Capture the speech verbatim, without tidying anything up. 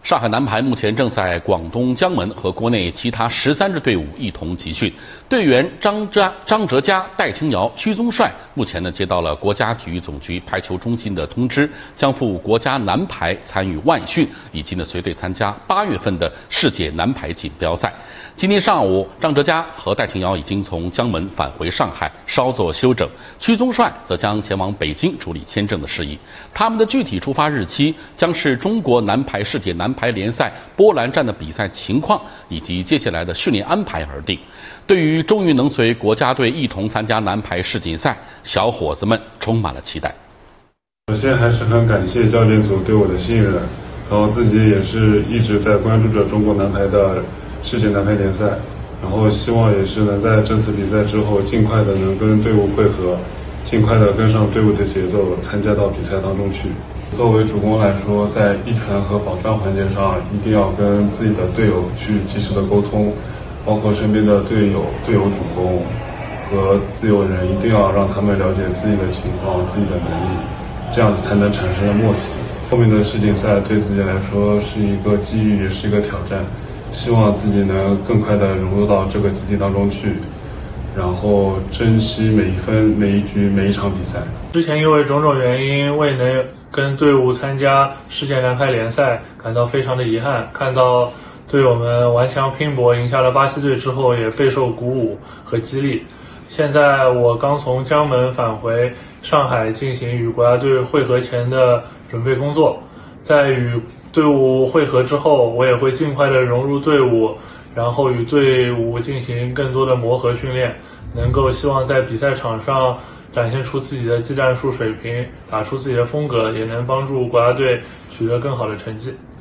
上海男排目前正在广东江门和国内其他十三支队伍一同集训。队员张哲张哲嘉、戴清瑶、屈宗帅目前呢接到了国家体育总局排球中心的通知，将赴国家男排参与外训，以及呢随队参加八月份的世界男排锦标赛。今天上午，张哲嘉和戴清瑶已经从江门返回上海，稍作休整。屈宗帅则将前往北京处理签证的事宜。他们的具体出发日期将是中国男排世界男排联赛波兰站的比赛情况以及接下来的训练安排而定。对于终于能随国家队一同参加男排世锦赛，小伙子们充满了期待。 首先还是很感谢教练组对我的信任，然后自己也是一直在关注着中国男排的世界男排联赛，然后希望也是能在这次比赛之后尽快的能跟队伍汇合，尽快的跟上队伍的节奏，参加到比赛当中去。作为主攻来说，在一传和保障环节上，一定要跟自己的队友去及时的沟通，包括身边的队友、队友主攻和自由人，一定要让他们了解自己的情况、自己的能力，这样才能产生默契。后面的世锦赛对自己来说是一个机遇，也是一个挑战。希望自己能更快地融入到这个集体当中去，然后珍惜每一分、每一局、每一场比赛。 之前因为种种原因未能跟队伍参加世界男排联赛，感到非常的遗憾。看到队友们顽强拼搏，赢下了巴西队之后，也备受鼓舞和激励。现在我刚从江门返回上海，进行与国家队会合前的准备工作。在与队伍会合之后，我也会尽快的融入队伍，然后与队伍进行更多的磨合训练，能够希望在比赛场上展现出自己的技战术水平，打出自己的风格，也能帮助国家队取得更好的成绩。